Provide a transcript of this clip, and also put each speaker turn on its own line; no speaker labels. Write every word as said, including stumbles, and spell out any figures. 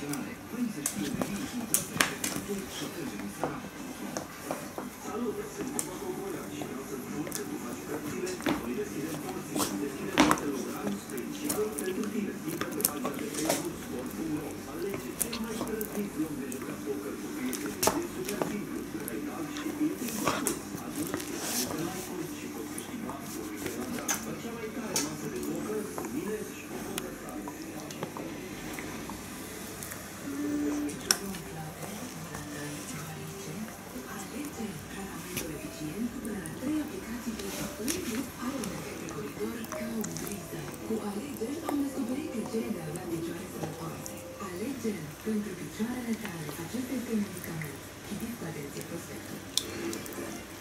internaționale. Vrei să știi review și noastre efectuatori și atragem seara. Salut! Sunt Toma Cogolan și vreau să spun că după cărțile, noi deschidem porții și deschidem multe locuri special pentru tine. Intră pe pagina de Facebook sport punct ro. Alege cel mai grăbit loc de jucat poker cu prietenii. E super simplu, legal și intim parcurs. Adună-ți multe like-uri și poți câștiga o weekend la cea mai tare masă de poker cu mine și cu poker tale.
Cu Alegel am descoperit că cele de avea picioare sănătoase. Alegel, pentru picioarele tale, acesta este un medicament. Citiți cu atenție prospectul.